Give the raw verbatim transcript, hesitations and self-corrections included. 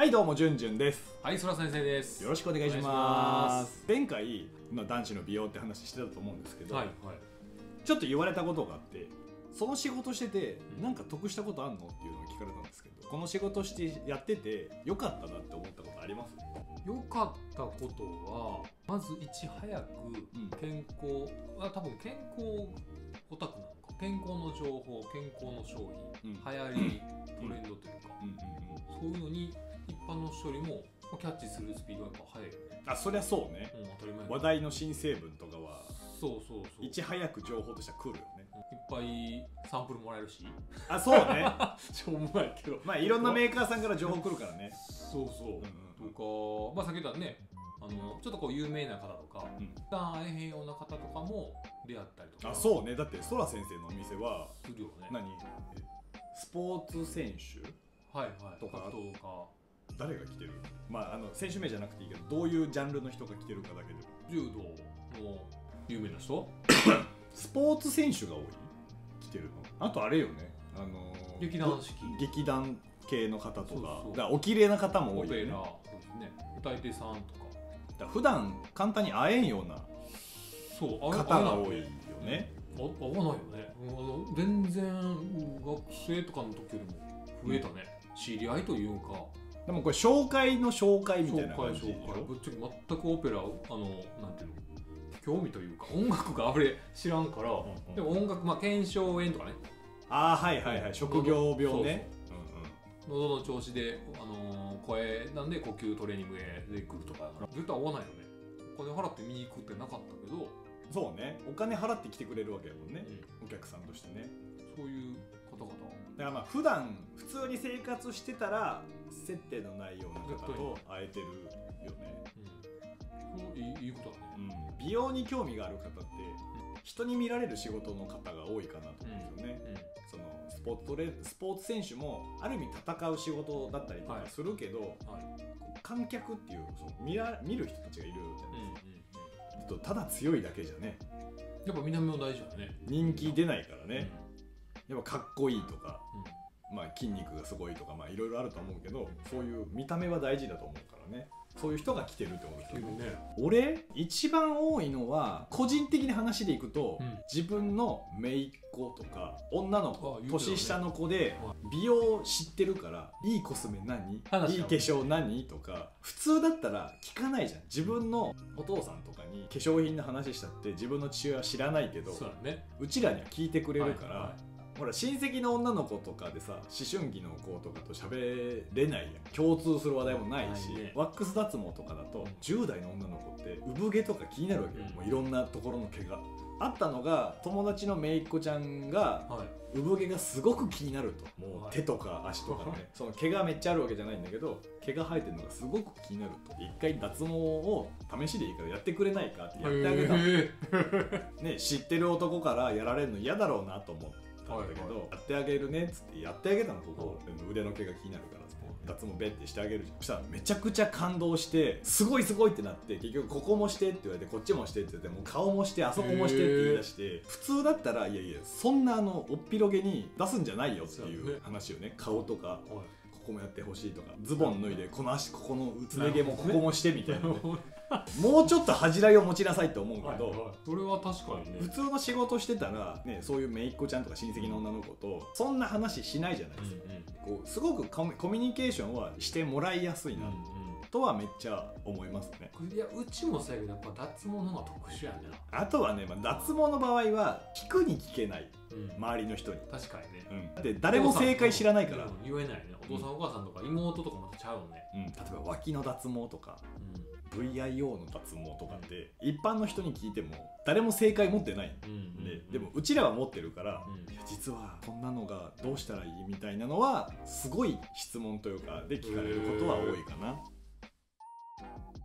はいどうもじゅんじゅんです。 はい、そら先生です。 よろしくお願いします。前回、まあ、男子の美容って話してたと思うんですけど、はいはい、ちょっと言われたことがあって、その仕事しててなんか得したことあんのっていうのを聞かれたんですけど、この仕事してやってて良かったなって思ったことあります？ 良かったことはまずいち早く健康、うん、あ多分健康オタクなのか、健康の情報、健康の商品、うん、流行りトレンドというか、そういうのに一般の人よりもキャッチするスピードがやっぱ速いよね。 あ、そりゃそうね、うん、当たり前。話題の新成分とかはそうそうそう、 いち早く情報としては来るよね。 いっぱいサンプルもらえるし。 あ、そうねしょうもないけど、 まあいろんなメーカーさんから情報来るからね。 そうそう、うんうん、とか、まあさっき言ったね、あのちょっとこう有名な方とか、うん、普段会えへんような方とかも出会ったりとか。 あ、そうね。だってそら先生のお店はするよね。 何スポーツ選手はいはいとかとか誰が来てる？まああの選手名じゃなくていいけど、どういうジャンルの人が来てるかだけで。 柔道の有名な人スポーツ選手が多い来てるの。あとあれよね、あのー、 劇団四季劇団系の方とか、 そうそう、 だからお綺麗な方も多いよね。 オペラ、そうですね、歌い手さんとか、 だ普段簡単に会えんような方が多いよね。 あ、合わないよね。あの全然学生とかの時よりも増えたね、うん、知り合いというか。 でもこれ紹介の紹介みたいな感じでしょ。 紹介紹介、ぶっちゃけ全くオペラ、あのなんていうの、興味というか音楽があれ知らんから、うんうん、でも音楽、まあ腱鞘炎とかね。 ああ、はいはいはい、職業病ね。 喉の調子で、あのー、声なんで呼吸トレーニングで来るとか、絶対合わないよね。お金払って見に行くってなかったけど。 そうね、お金払って来てくれるわけやもんね、うん、お客さんとしてね。 そういう方々 だからまあ普段普通に生活してたら接点のないような方と会えてるよね、 うん、そういい、いいことだね、 うん、美容に興味がある方って人に見られる仕事の方が多いかなと思うんですよね、うんうん、そのスポーツトレスポーツ選手もある意味戦う仕事だったりとかするけど、はいはい、観客っていう、その 見ら見る人たちがいるじゃないですか、うんうん、ただ強いだけじゃね、 やっぱ見た目も大事だね。 人気出ないからね、うん、やっぱかっこいいとか、うん、まあ筋肉がすごいとか、まあいろいろあると思うけど、そういう見た目は大事だと思うからね。そういう人が来てるってことですよね。俺一番多いのは個人的な話でいくと、うん、自分の姪っ子とか女の子、ね、年下の子で美容知ってるからいいコスメ何、いい化粧何とか、普通だったら聞かないじゃん。自分のお父さんとかに化粧品の話したって自分の父親は知らないけど、そうだね、うちらには聞いてくれるから、はいはい、ほら親戚の女の子とかでさ、思春期の子とかと喋れないやん。共通する話題もないし、ね、ワックス脱毛とかだとじゅう代の女の子って産毛とか気になるわけよ、うん、もういろんなところの毛があったのが、友達の姪っ子ちゃんが、はい、産毛がすごく気になると、もう手とか足とかね、はい、その毛がめっちゃあるわけじゃないんだけど、毛が生えてるのがすごく気になると、一回脱毛を試しでいいからやってくれないかってやってあげたの、ね、知ってる男からやられるの嫌だろうなと思ってたんだけど、はいはい、やってあげるねっつってやってあげたの、ここ、うん、腕の毛が気になるからっつって脱毛ベッてしてあげるじゃん。そしたらめちゃくちゃ感動して、すごいすごいってなって、結局ここもしてって言われて、こっちもしてって言って、もう顔もしてあそこもしてって言い出して、普通だったらいやいやそんなあのおっぴろげに出すんじゃないよっていう話をね、顔とか、はい、ここもやってほしいとか、ズボン脱いでこの足ここのつね毛もここもしてみたいなねもうちょっと恥じらいを持ちなさいと思うけど、はいはい、 それは確かにね、 普通の仕事してたら、ね、そういう姪っ子ちゃんとか親戚の女の子とそんな話しないじゃないですか、うんうん、こうすごくコミュニケーションはしてもらいやすいな、うんうん、とはめっちゃ思いますね。 いや、うちもそうやけど、やっぱ脱毛の方が特殊やね。 あとはね、まあ、脱毛の場合は聞くに聞けない、うん、周りの人に。 確かにね、 うん、だって誰も正解知らないから、 言えないね。お父さんお母さんとか妹とかまたちゃうもんね、 うん、例えば脇の脱毛とか、うん、ブイアイオー の脱毛とかって一般の人に聞いても誰も正解持ってないんで、うんうんうん、でもうちらは持ってるから、うん、実はこんなのがどうしたらいいみたいなのはすごい質問というかで聞かれることは多いかな。